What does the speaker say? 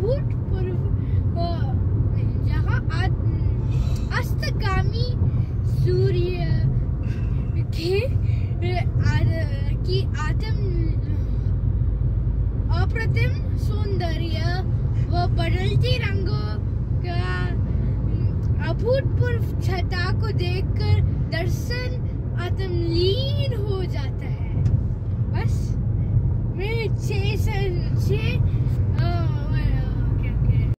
अभूतपूर्व जहाँ अस्तगामी सूर्य की अप्रतिम सौंदर्य व बदलती रंगों का अभूतपूर्व छटा को देख